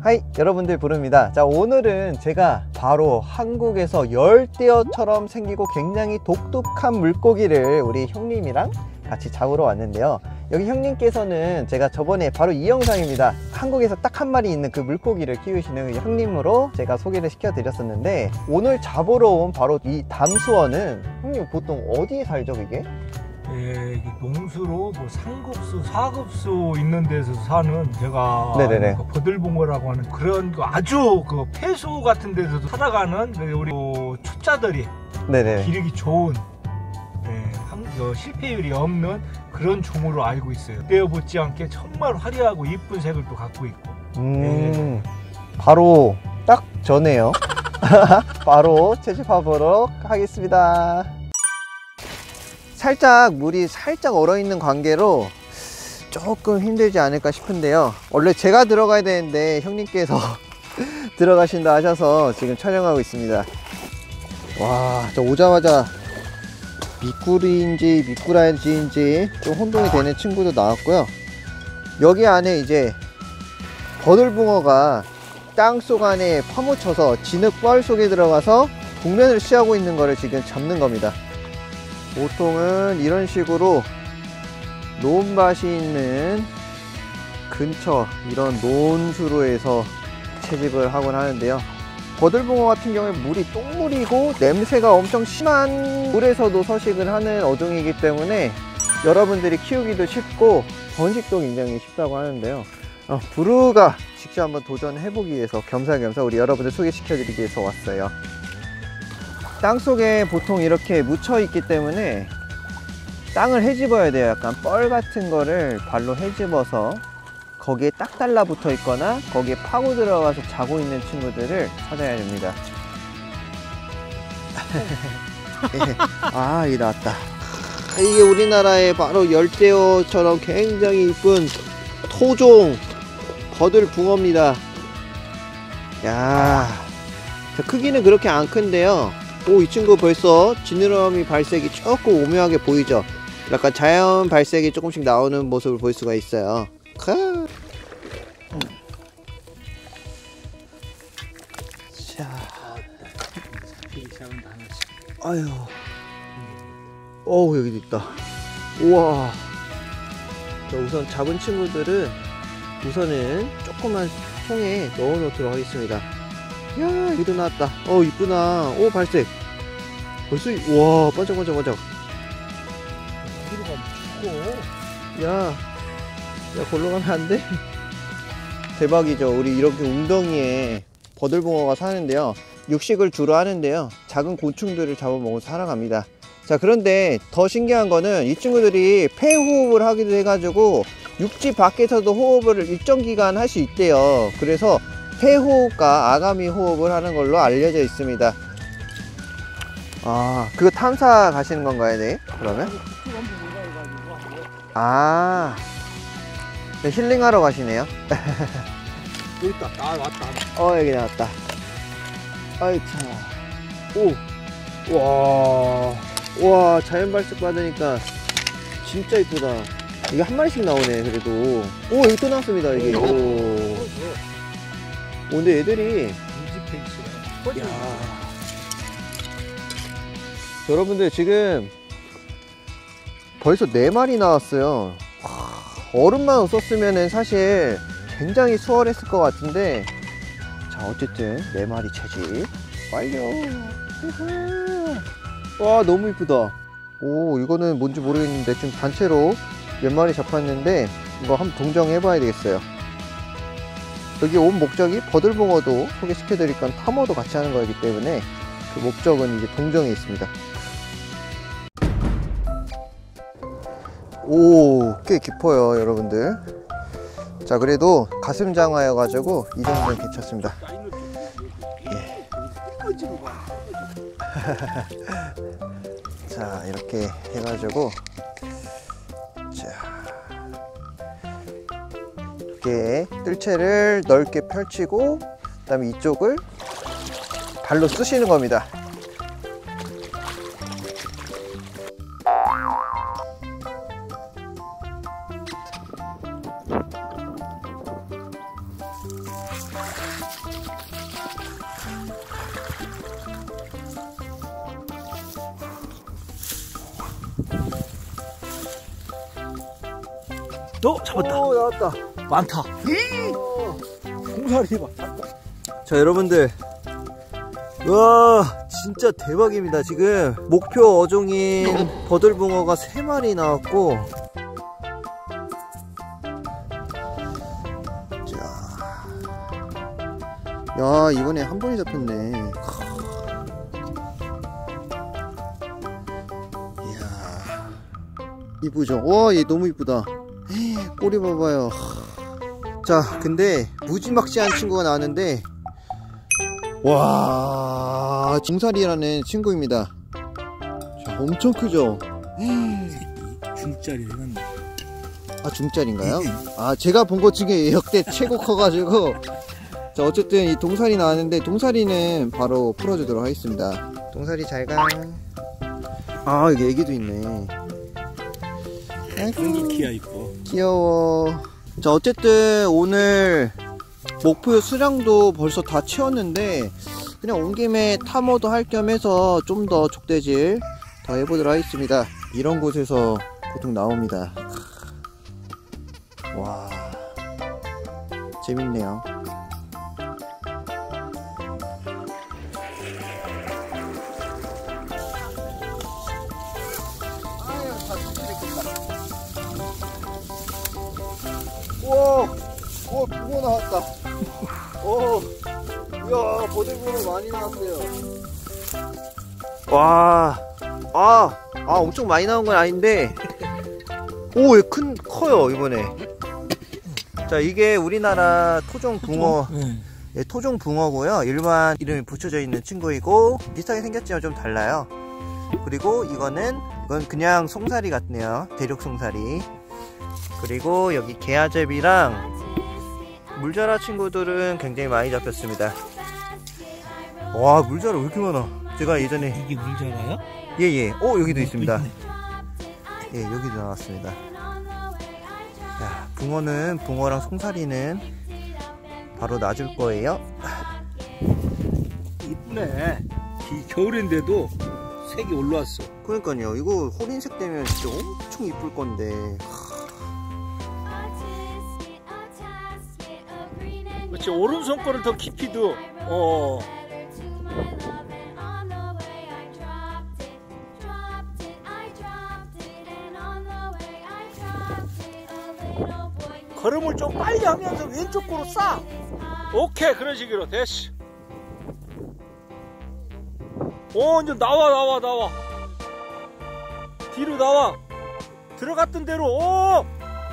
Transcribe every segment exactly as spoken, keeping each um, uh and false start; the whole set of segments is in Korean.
하이, 여러분들 부릅니다. 자, 오늘은 제가 바로 한국에서 열대어처럼 생기고 굉장히 독특한 물고기를 우리 형님이랑 같이 잡으러 왔는데요. 여기 형님께서는 제가 저번에 바로 이 영상입니다. 한국에서 딱 한 마리 있는 그 물고기를 키우시는 형님으로 제가 소개를 시켜 드렸었는데, 오늘 잡으러 온 바로 이 담수어는 형님 보통 어디에 살죠 이게? 예, 농수로 뭐 상급수, 사급수 있는 데서 사는 제가 네네네. 그 버들붕어라고 하는 그런 그 아주 그 폐수 같은 데서도 살아가는 우리 초짜들이 네네. 기르기 좋은, 예, 한, 그 실패율이 없는 그런 종으로 알고 있어요. 떼어 못지 않게 정말 화려하고 이쁜 색을 또 갖고 있고. 음, 예. 바로 딱 전에요. 바로 채집해보도록 하겠습니다. 살짝 물이 살짝 얼어있는 관계로 조금 힘들지 않을까 싶은데요. 원래 제가 들어가야 되는데 형님께서 들어가신다 하셔서 지금 촬영하고 있습니다. 와, 저 오자마자 미꾸리인지 미꾸라지인지 좀 혼동이 되는 친구도 나왔고요. 여기 안에 이제 버들붕어가 땅속 안에 파묻혀서 진흙벌 속에 들어가서 국면을 취하고 있는 거를 지금 잡는 겁니다. 보통은 이런 식으로 논밭이 있는 근처 이런 논수로 해서 채집을 하곤 하는데요. 버들붕어 같은 경우에 물이 똥물이고 냄새가 엄청 심한 물에서도 서식을 하는 어종이기 때문에 여러분들이 키우기도 쉽고 번식도 굉장히 쉽다고 하는데요. 어, 부르가 직접 한번 도전해보기 위해서 겸사겸사 우리 여러분들 소개시켜 드리기 위해서 왔어요. 땅속에 보통 이렇게 묻혀 있기 때문에 땅을 헤집어야 돼요. 약간 뻘 같은 거를 발로 헤집어서 거기에 딱 달라붙어 있거나 거기에 파고 들어가서 자고 있는 친구들을 찾아야 됩니다. 아, 이게 나왔다. 이게 우리나라의 바로 열대어처럼 굉장히 이쁜 토종 버들붕어입니다. 야, 크기는 그렇게 안 큰데요. 오, 이 친구 벌써 지느러미 발색이 조금 오묘하게 보이죠? 약간 자연 발색이 조금씩 나오는 모습을 볼 수가 있어요. 크. 자, 아유, 어우, 여기도 있다. 우와. 자, 우선 잡은 친구들은 우선은 조그만 통에 넣어 놓도록 하겠습니다. 야, 여기도 나왔다. 어, 이쁘나. 오, 발색. 벌써, 와, 반짝반짝반짝. 어디로 가면 죽고. 야, 야, 걸러 가면 안 돼? 대박이죠. 우리 이렇게 웅덩이에 버들붕어가 사는데요. 육식을 주로 하는데요. 작은 곤충들을 잡아먹어서 살아갑니다. 자, 그런데 더 신기한 거는 이 친구들이 폐호흡을 하기도 해가지고 육지 밖에서도 호흡을 일정 기간 할 수 있대요. 그래서 폐호흡과 아가미 호흡을 하는 걸로 알려져 있습니다. 아, 그거 탐사 가시는 건가요, 네? 그러면? 아, 네, 힐링하러 가시네요. 여기 있다. 아, 왔다. 어, 여기 나왔다. 아이, 참. 오, 와, 와, 자연 발색 받으니까 진짜 이쁘다. 이게 한 마리씩 나오네, 그래도. 오, 여기 또 나왔습니다, 이게. 오. 오, 근데 애들이. 야. 여러분들 지금 벌써 네 마리 나왔어요. 얼음만 썼으면은 사실 굉장히 수월했을 것 같은데, 자, 어쨌든 네 마리 채집 완료. 와, 너무 이쁘다. 오, 이거는 뭔지 모르겠는데 지금 단체로 몇 마리 잡혔는데 이거 한번 동정해 봐야 되겠어요. 여기 온 목적이 버들붕어도 소개시켜 드릴 건 탐어도 같이 하는 거기 때문에 그 목적은 이제 동정에 있습니다. 오, 꽤 깊어요, 여러분들. 자, 그래도 가슴 장화여 가지고 이 정도는 괜찮습니다. 예. 자, 이렇게 해가지고, 자, 이렇게 뜰채를 넓게 펼치고, 그 다음에 이쪽을 발로 쑤시는 겁니다. 어, 잡았다. 오, 나왔다. 많다. 오. 공사리 봐. 자, 여러분들, 와 진짜 대박입니다. 지금 목표 어종인 버들붕어가 세 마리 나왔고, 자, 야 이번에 한 번에 잡혔네. 이야, 이쁘죠? 와, 얘 너무 이쁘다. 꼬리 봐봐요. 자, 근데 무지막지한 친구가 나왔는데, 와, 중살이라는 친구입니다. 자, 엄청 크죠? 중짜리 되겠네. 아, 중짜리인가요? 아, 제가 본 것 중에 역대 최고 커가지고. 자, 어쨌든 이 동사리 나왔는데, 동사리는 바로 풀어주도록 하겠습니다. 동사리 잘 가. 아, 여기 애기도 있네. 아이고, 키야 이뻐. 귀여워. 자, 어쨌든 오늘 목표 수량도 벌써 다 채웠는데, 그냥 온 김에 탐험도 할 겸 해서 좀 더 족대질 더 해보도록 하겠습니다. 이런 곳에서 보통 나옵니다. 와, 재밌네요. 우와, 우와, 붕어 나왔다. 오, 이야, 버들붕어 많이 나왔어요. 와, 아, 아, 엄청 많이 나온 건 아닌데, 오, 얘 큰, 커요, 이번에. 자, 이게 우리나라 토종 붕어, 예, 토종 붕어고요. 일반 이름이 붙여져 있는 친구이고, 비슷하게 생겼지만 좀 달라요. 그리고 이거는, 이건 그냥 송사리 같네요. 대륙 송사리. 그리고 여기 개아제비랑 물자라 친구들은 굉장히 많이 잡혔습니다. 와, 물자라 왜 이렇게 많아? 제가 예전에 이게 물자라야? 예예. 오, 여기도 있습니다. 예, 여기도 나왔습니다. 야, 붕어는 붕어랑 송사리는 바로 놔줄 거예요. 이쁘네. 이 겨울인데도 색이 올라왔어. 그러니까요. 이거 호린색 되면 진짜 엄청 이쁠 건데. 그렇지, 오른손 거를 더 깊이 둬. 어. 걸음을 좀 빨리 하면서 왼쪽 거로 싸. 오케이, 그런 식으로 됐어. 오, 이제 나와 나와 나와. 뒤로 나와. 들어갔던 대로. 오.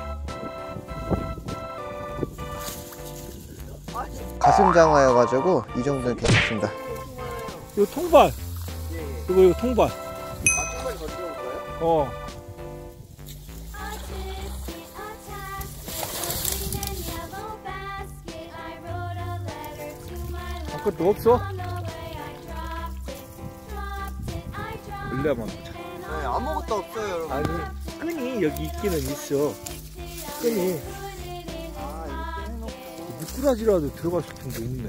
가슴 장어여가지고 이 정도는 괜찮습니다. 이거 통발. 이거 이거 통발. 아, 통발 건져올까요? 어. 아무것도 없어? 원래 한번 보자. 네, 아무것도 없어요, 여러분. 아니, 끈이 여기 있기는 있어. 끈이. 아, 이렇게 해놓고. 미꾸라지라도 들어갔을 텐데 있네.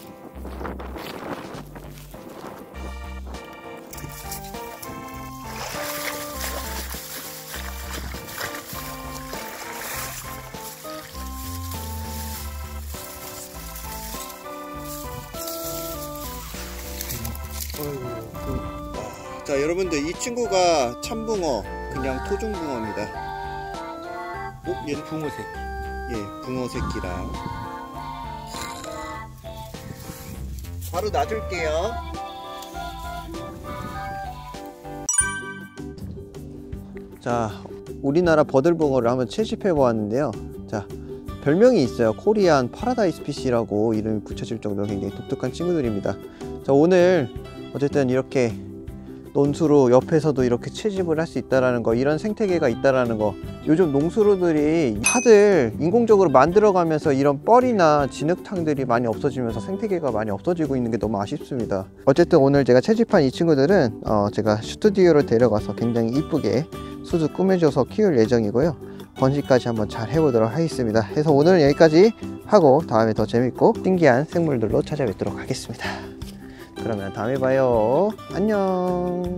자, 여러분들, 이 친구가 참붕어, 그냥 토종붕어입니다. 어? 얘는 붕어 새끼. 예, 붕어 새끼랑. 바로 놔줄게요. 자, 우리나라 버들붕어를 한번 채집해 보았는데요. 자, 별명이 있어요. 코리안 파라다이스 피시라고 이름이 붙여질 정도로 굉장히 독특한 친구들입니다. 자, 오늘 어쨌든 이렇게 논수로 옆에서도 이렇게 채집을 할 수 있다라는 거, 이런 생태계가 있다라는 거. 요즘 농수로들이 다들 인공적으로 만들어가면서 이런 뻘이나 진흙탕들이 많이 없어지면서 생태계가 많이 없어지고 있는 게 너무 아쉽습니다. 어쨌든 오늘 제가 채집한 이 친구들은 어 제가 스튜디오로 데려가서 굉장히 이쁘게 수두 꾸며줘서 키울 예정이고요. 번식까지 한번 잘 해보도록 하겠습니다. 그래서 오늘은 여기까지 하고 다음에 더 재밌고 신기한 생물들로 찾아뵙도록 하겠습니다. 그러면 다음에 봐요. 안녕.